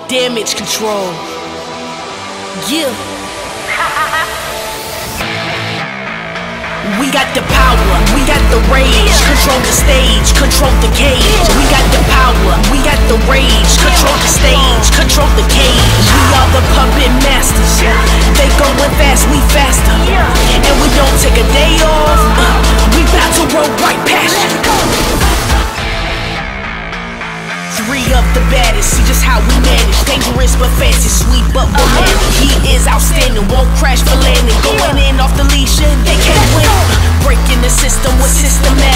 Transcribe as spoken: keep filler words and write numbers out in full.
damage control. Yeah. We got the power, we got the rage. Control the stage, control the cage. We got the power, we got the rage. Control the stage, control the cage. We are the puppet masters. They going fast, we faster. And we don't take a day off. We bout to roll right past you. Three of the baddest, see just how we manage. Dangerous but fancy, sweet but romantic. He is outstanding, won't crash for landing. Going in off the leash and they can't win. Breaking the system with systematic.